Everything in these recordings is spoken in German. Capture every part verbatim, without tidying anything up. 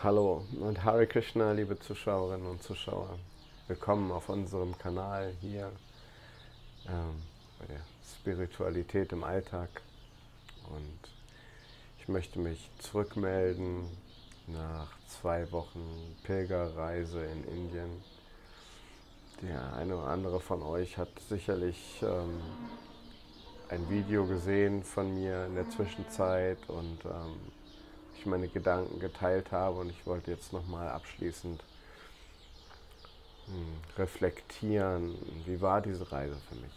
Hallo und Hare Krishna, liebe Zuschauerinnen und Zuschauer. Willkommen auf unserem Kanal hier ähm, bei der Spiritualität im Alltag. Und ich möchte mich zurückmelden nach zwei Wochen Pilgerreise in Indien. Der eine oder andere von euch hat sicherlich ähm, ein Video gesehen von mir in der Zwischenzeit und ähm, ich meine Gedanken geteilt habe, und ich wollte jetzt nochmal abschließend hm, reflektieren, wie war diese Reise für mich.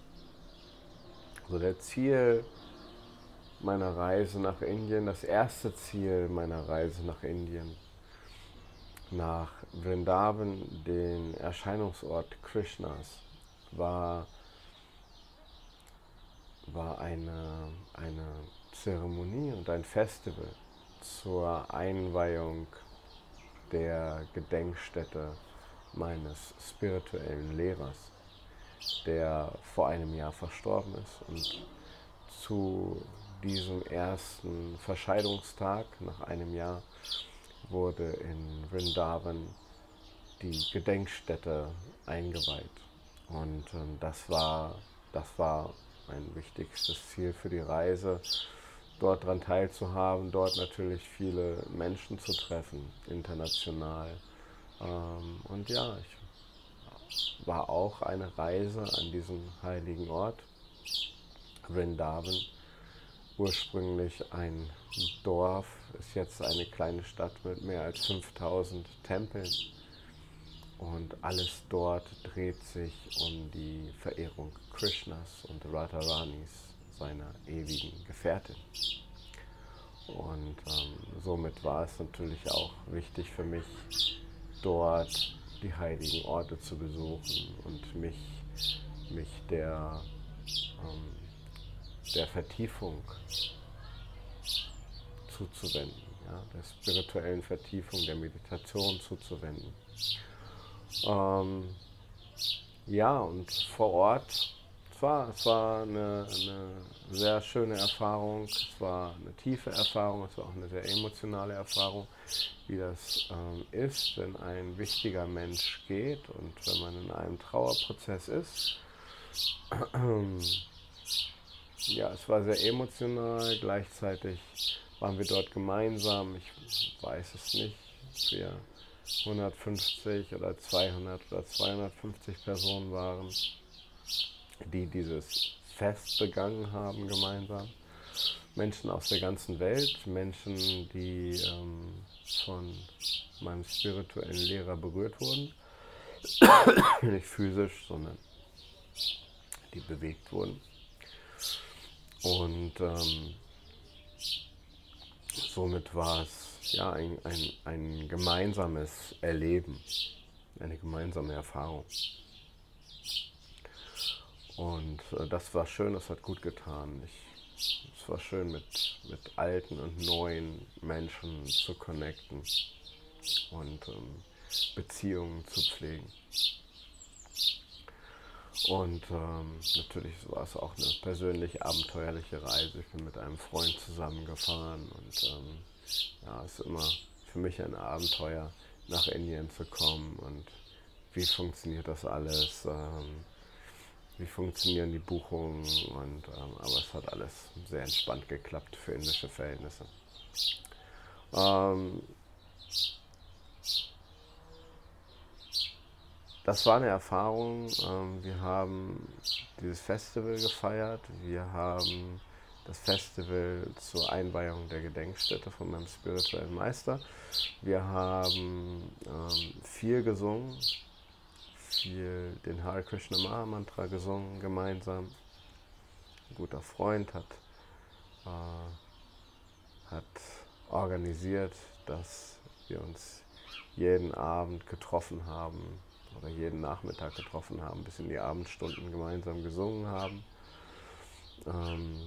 Also der Ziel meiner Reise nach Indien, das erste Ziel meiner Reise nach Indien, nach Vrindavan, den Erscheinungsort Krishnas, war, war eine, eine Zeremonie und ein Festival zur Einweihung der Gedenkstätte meines spirituellen Lehrers, der vor einem Jahr verstorben ist. Und zu diesem ersten Verscheidungstag nach einem Jahr wurde in Vrindavan die Gedenkstätte eingeweiht. Und ähm, das war, das war mein wichtigstes Ziel für die Reise, dort daran teilzuhaben, dort natürlich viele Menschen zu treffen, international. Ähm, und ja, ich war auch eine Reise an diesem heiligen Ort, Vrindavan. Ursprünglich ein Dorf, ist jetzt eine kleine Stadt mit mehr als fünftausend Tempeln. Und alles dort dreht sich um die Verehrung Krishnas und Radharanis, seiner ewigen Gefährtin. Und ähm, somit war es natürlich auch wichtig für mich, dort die heiligen Orte zu besuchen und mich, mich der, ähm, der Vertiefung zuzuwenden, ja, der spirituellen Vertiefung, der Meditation zuzuwenden. Ähm, ja, und vor Ort, es war, es war eine, eine sehr schöne Erfahrung, es war eine tiefe Erfahrung, es war auch eine sehr emotionale Erfahrung, wie das ähm, ist, wenn ein wichtiger Mensch geht und wenn man in einem Trauerprozess ist. Ja, es war sehr emotional, gleichzeitig waren wir dort gemeinsam, ich weiß es nicht, wir hundertfünfzig oder zweihundert oder zweihundertfünfzig Personen waren, die dieses Fest begangen haben gemeinsam. Menschen aus der ganzen Welt, Menschen, die ähm, von meinem spirituellen Lehrer berührt wurden, nicht physisch, sondern die bewegt wurden. Und ähm, somit war es ja ein, ein, ein gemeinsames Erleben, eine gemeinsame Erfahrung. Und äh, das war schön, das hat gut getan. Ich, es war schön, mit, mit alten und neuen Menschen zu connecten und ähm, Beziehungen zu pflegen. Und ähm, natürlich war es auch eine persönlich abenteuerliche Reise. Ich bin mit einem Freund zusammengefahren und ähm, ja, es ist immer für mich ein Abenteuer, nach Indien zu kommen und wie funktioniert das alles, ähm, wie funktionieren die Buchungen, und, ähm, aber es hat alles sehr entspannt geklappt für indische Verhältnisse. Ähm, Das war eine Erfahrung. Ähm, wir haben dieses Festival gefeiert. Wir haben das Festival zur Einweihung der Gedenkstätte von meinem spirituellen Meister. Wir haben ähm, viel gesungen, viel den Hare Krishna Maha Mantra gesungen gemeinsam. Ein guter Freund hat, äh, hat organisiert, dass wir uns jeden Abend getroffen haben oder jeden Nachmittag getroffen haben, bis in die Abendstunden gemeinsam gesungen haben. Ähm,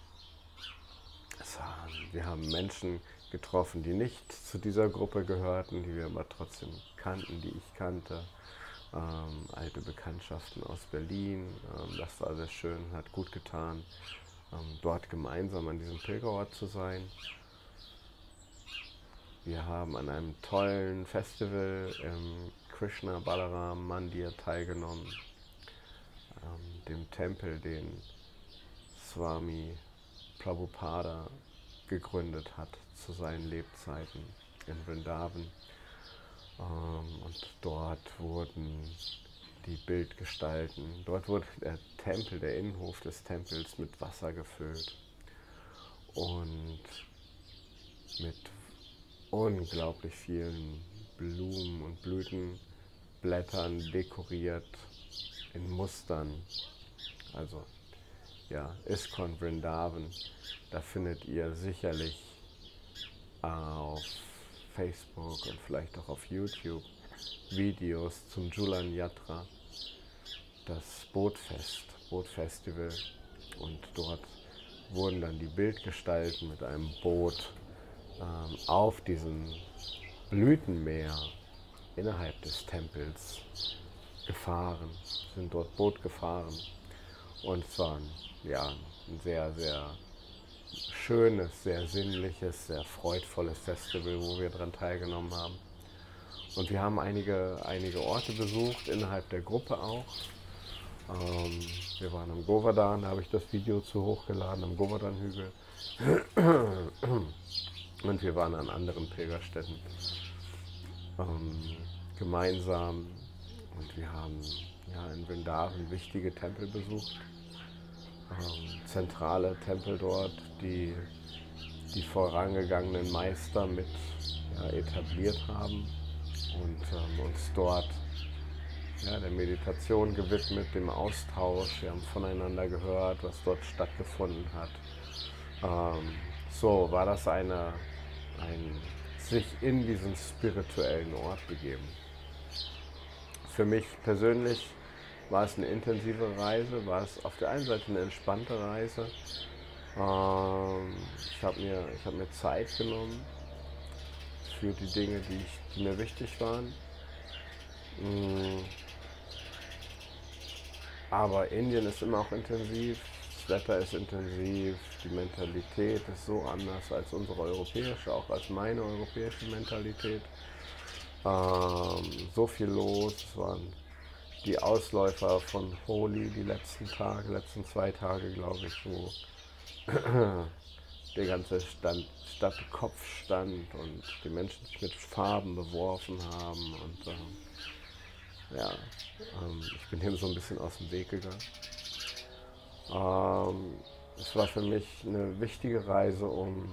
es waren, wir haben Menschen getroffen, die nicht zu dieser Gruppe gehörten, die wir aber trotzdem kannten, die ich kannte. Ähm, alte Bekanntschaften aus Berlin. Ähm, das war sehr schön, hat gut getan, ähm, dort gemeinsam an diesem Pilgerort zu sein. wir haben an einem tollen Festival im Krishna Balaram Mandir teilgenommen, ähm, dem Tempel, den Swami Prabhupada gegründet hat zu seinen Lebzeiten in Vrindavan. Ähm, und dort wurden die Bildgestalten, dort wurde der Tempel, der Innenhof des Tempels mit Wasser gefüllt und mit unglaublich vielen Blumen und Blütenblättern dekoriert in Mustern. Also ja, ISKCON Vrindavan, da findet ihr sicherlich auf Facebook und vielleicht auch auf YouTube Videos zum Julan Yatra, das Bootfest, Bootfestival, und dort wurden dann die Bildgestalten mit einem Boot ähm, auf diesem Blütenmeer innerhalb des Tempels gefahren, sind dort Boot gefahren, und es war ein, ja, ein sehr, sehr schönes, sehr sinnliches, sehr freudvolles Festival, wo wir daran teilgenommen haben. Und wir haben einige, einige Orte besucht, innerhalb der Gruppe auch. Ähm, wir waren am Govardhan, da habe ich das Video zu hochgeladen, am Govardhan-Hügel. Und wir waren an anderen Pilgerstätten ähm, gemeinsam. Und wir haben ja, in Vrindavan wichtige Tempel besucht. Ähm, zentrale Tempel dort, die die vorangegangenen Meister mit ja, etabliert haben und ähm, uns dort ja, der Meditation gewidmet, dem Austausch. Wir haben voneinander gehört, was dort stattgefunden hat. Ähm, so war das eine, ein sich in diesen spirituellen Ort begeben. Für mich persönlich war es eine intensive Reise, war es auf der einen Seite eine entspannte Reise. Ähm, ich habe mir, ich hab mir Zeit genommen für die Dinge, die, ich, die mir wichtig waren. Mm. Aber Indien ist immer auch intensiv, das Wetter ist intensiv, die Mentalität ist so anders als unsere europäische, auch als meine europäische Mentalität. Ähm, so viel los, es waren die Ausläufer von Holi die letzten Tage, letzten zwei Tage, glaube ich, wo der ganze Stand, Stadtkopf stand und die Menschen sich mit Farben beworfen haben. Und ähm, ja, ähm, ich bin dem so ein bisschen aus dem Weg gegangen. Ähm, es war für mich eine wichtige Reise, um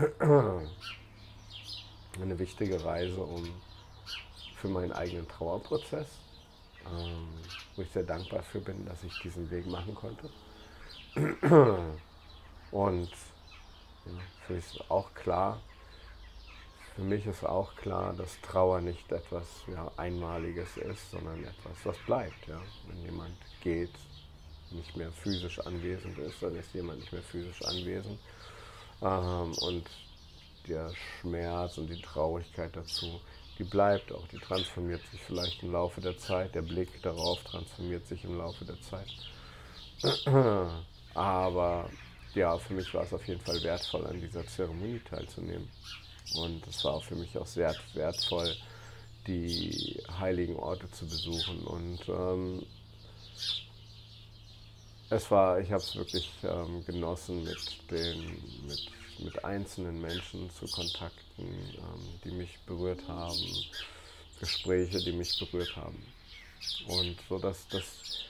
eine wichtige Reise, um für meinen eigenen Trauerprozess, ähm, wo ich sehr dankbar für bin, dass ich diesen Weg machen konnte. Und ja, für mich ist auch klar, für mich ist auch klar, dass Trauer nicht etwas ja, Einmaliges ist, sondern etwas, was bleibt. Ja. Wenn jemand geht, nicht mehr physisch anwesend ist, dann ist jemand nicht mehr physisch anwesend. Ähm, und der Schmerz und die Traurigkeit dazu, die bleibt auch, die transformiert sich vielleicht im Laufe der Zeit, der Blick darauf transformiert sich im Laufe der Zeit. Aber ja, für mich war es auf jeden Fall wertvoll, an dieser Zeremonie teilzunehmen. Und es war auch für mich auch sehr wertvoll, die heiligen Orte zu besuchen. Und ähm, es war, ich habe es wirklich ähm, genossen, mit den, mit, mit einzelnen Menschen zu kontakten, ähm, die mich berührt haben, Gespräche, die mich berührt haben. Und so, dass das,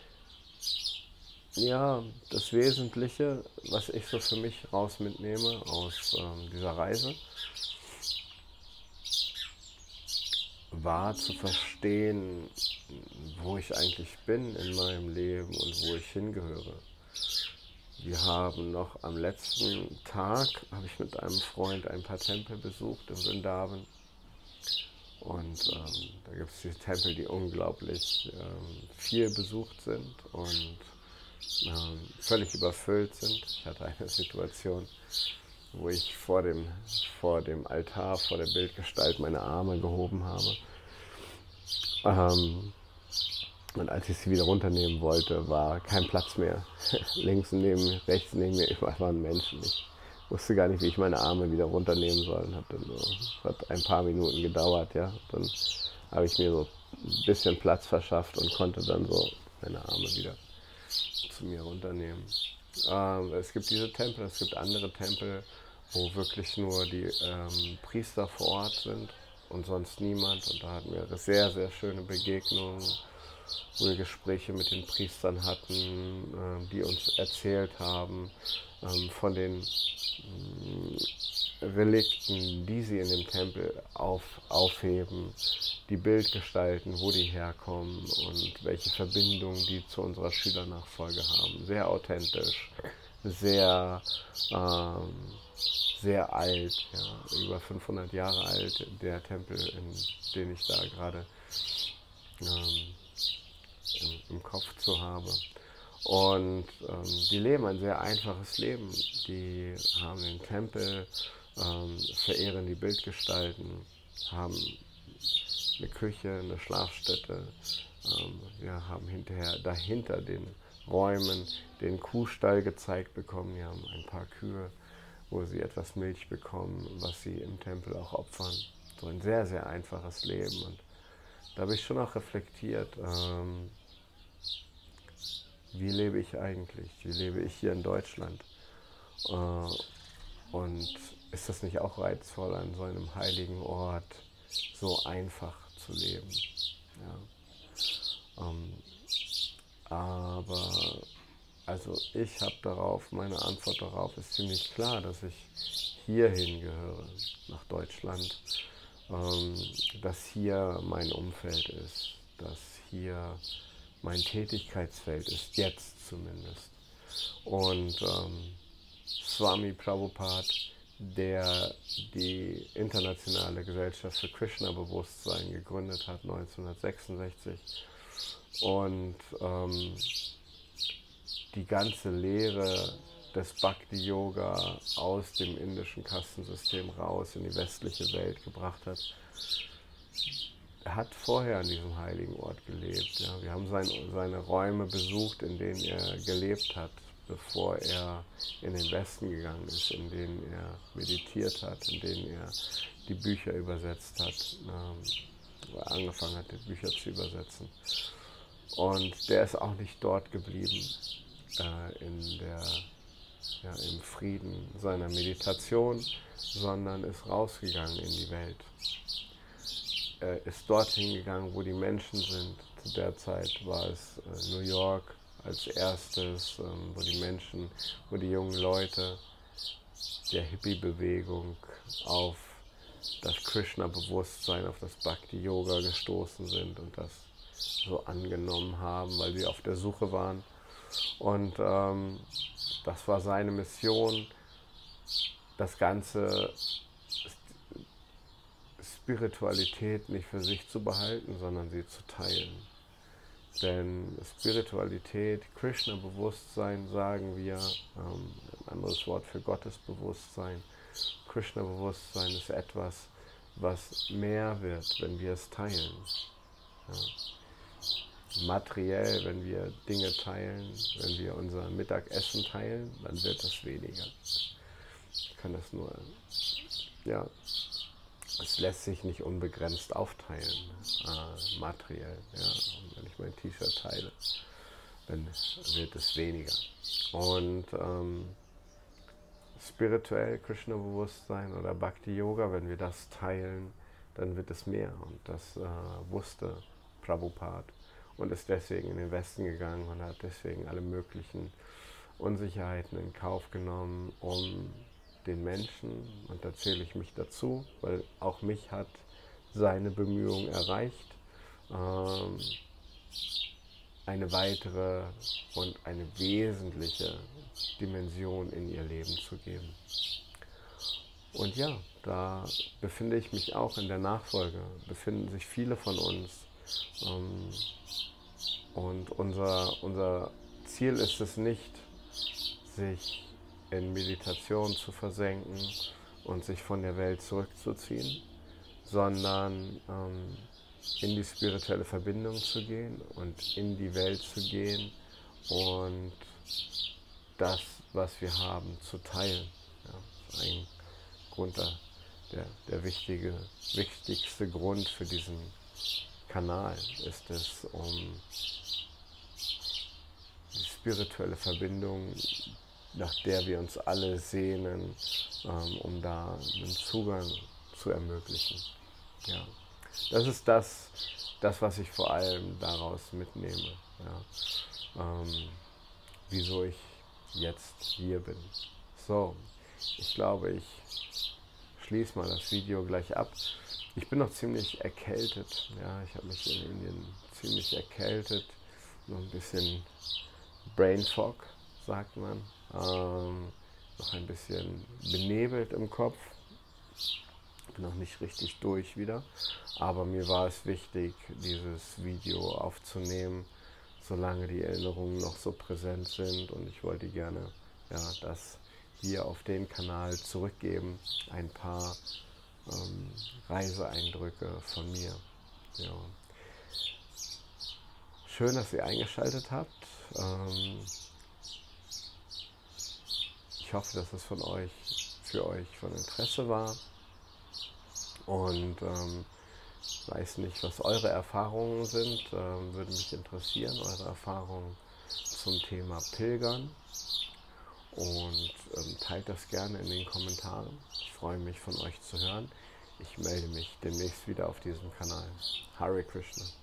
ja, das Wesentliche, was ich so für mich raus mitnehme aus ähm, dieser Reise, war zu verstehen, wo ich eigentlich bin in meinem Leben und wo ich hingehöre. Wir haben noch am letzten Tag, habe ich mit einem Freund ein paar Tempel besucht in Vrindavan. Und ähm, da gibt es diese Tempel, die unglaublich ähm, viel besucht sind und ähm, völlig überfüllt sind. Ich hatte eine Situation, wo ich vor dem, vor dem Altar, vor der Bildgestalt meine Arme gehoben habe. Ähm, und als ich sie wieder runternehmen wollte, war kein Platz mehr. Links neben mir, rechts neben mir, überall waren Menschen. Ich wusste gar nicht, wie ich meine Arme wieder runternehmen soll. Hat dann so, hat ein paar Minuten gedauert, ja. Dann habe ich mir so ein bisschen Platz verschafft und konnte dann so meine Arme wieder zu mir runternehmen. Ähm, es gibt diese Tempel, es gibt andere Tempel, wo wirklich nur die ähm, Priester vor Ort sind und sonst niemand. Und da hatten wir sehr, sehr schöne Begegnungen, wo wir Gespräche mit den Priestern hatten, äh, die uns erzählt haben ähm, von den äh, Relikten, die sie in dem Tempel auf, aufheben, die Bildgestalten, wo die herkommen und welche Verbindungen die zu unserer Schülernachfolge haben. Sehr authentisch, sehr, ähm, sehr alt, ja, über fünfhundert Jahre alt, der Tempel, in den ich da gerade ähm, im, im Kopf zu habe. Und ähm, die leben ein sehr einfaches Leben. Die haben den Tempel, ähm, verehren die Bildgestalten, haben eine Küche, eine Schlafstätte. Ähm, wir haben hinterher dahinter den Räumen den Kuhstall gezeigt bekommen. Die haben ein paar Kühe, wo sie etwas Milch bekommen, was sie im Tempel auch opfern. So ein sehr, sehr einfaches Leben. Und da habe ich schon auch reflektiert, ähm, wie lebe ich eigentlich? Wie lebe ich hier in Deutschland? Äh, und ist das nicht auch reizvoll, an so einem heiligen Ort so einfach zu leben? Ja. Ähm, aber also ich habe darauf, meine Antwort darauf ist ziemlich klar, dass ich hierhin gehöre, nach Deutschland, ähm, dass hier mein Umfeld ist, dass hier mein Tätigkeitsfeld ist, jetzt zumindest. Und ähm, Swami Prabhupada, der die Internationale Gesellschaft für Krishna-Bewusstsein gegründet hat, neunzehnhundertsechsundsechzig, und ähm, die ganze Lehre des Bhakti-Yoga aus dem indischen Kastensystem raus in die westliche Welt gebracht hat. Er hat vorher an diesem heiligen Ort gelebt. Ja. Wir haben sein, seine Räume besucht, in denen er gelebt hat, bevor er in den Westen gegangen ist, in denen er meditiert hat, in denen er die Bücher übersetzt hat, ähm, oder angefangen hat, die Bücher zu übersetzen. Und der ist auch nicht dort geblieben, äh, in der, ja, im Frieden seiner Meditation, sondern ist rausgegangen in die Welt. Er ist dorthin gegangen, wo die Menschen sind. Zu der Zeit war es äh, New York als erstes, ähm, wo die Menschen, wo die jungen Leute der Hippie-Bewegung auf das Krishna-Bewusstsein, auf das Bhakti-Yoga gestoßen sind und das so angenommen haben, weil sie auf der Suche waren. Und ähm, das war seine Mission, das Ganze Spiritualität nicht für sich zu behalten, sondern sie zu teilen. Denn Spiritualität, Krishna-Bewusstsein, sagen wir, ähm, ein anderes Wort für Gottesbewusstsein. Krishna-Bewusstsein ist etwas, was mehr wird, wenn wir es teilen. Ja. Materiell, wenn wir Dinge teilen, wenn wir unser Mittagessen teilen, dann wird es weniger. Ich kann das nur, ja, es lässt sich nicht unbegrenzt aufteilen, äh, materiell. Ja. Und wenn ich mein T-Shirt teile, dann wird es weniger. Und ähm, spirituell, Krishna-Bewusstsein oder Bhakti-Yoga, wenn wir das teilen, dann wird es mehr. Und das äh, wusste Prabhupada und ist deswegen in den Westen gegangen und hat deswegen alle möglichen Unsicherheiten in Kauf genommen, um den Menschen, und da zähle ich mich dazu, weil auch mich hat seine Bemühung erreicht, ähm, eine weitere und eine wesentliche Dimension in ihr Leben zu geben. Und ja, da befinde ich mich auch in der Nachfolge, befinden sich viele von uns. Ähm, und unser, unser Ziel ist es nicht, sich in Meditation zu versenken und sich von der Welt zurückzuziehen, sondern ähm, in die spirituelle Verbindung zu gehen und in die Welt zu gehen und das, was wir haben, zu teilen. Ja, ein Grund, der, der wichtige, wichtigste Grund für diesen Kanal ist es, um die spirituelle Verbindung, nach der wir uns alle sehnen, ähm, um da einen Zugang zu ermöglichen. Ja. Das ist das, das, was ich vor allem daraus mitnehme, ja. ähm, wieso ich jetzt hier bin. So, ich glaube, ich schließe mal das Video gleich ab. Ich bin noch ziemlich erkältet, ja, ich habe mich in Indien ziemlich erkältet, noch ein bisschen Brain Fog, sagt man, ähm, noch ein bisschen benebelt im Kopf, bin noch nicht richtig durch wieder, aber mir war es wichtig, dieses Video aufzunehmen, solange die Erinnerungen noch so präsent sind, und ich wollte gerne ja, das hier auf den Kanal zurückgeben, ein paar ähm, Reiseeindrücke von mir. Ja. Schön, dass ihr eingeschaltet habt. Ähm, ich hoffe, dass es von euch, für euch von Interesse war, und ähm, ich weiß nicht, was eure Erfahrungen sind, ähm, würde mich interessieren, eure Erfahrungen zum Thema Pilgern, und ähm, teilt das gerne in den Kommentaren. Ich freue mich, von euch zu hören. Ich melde mich demnächst wieder auf diesem Kanal. Hare Krishna.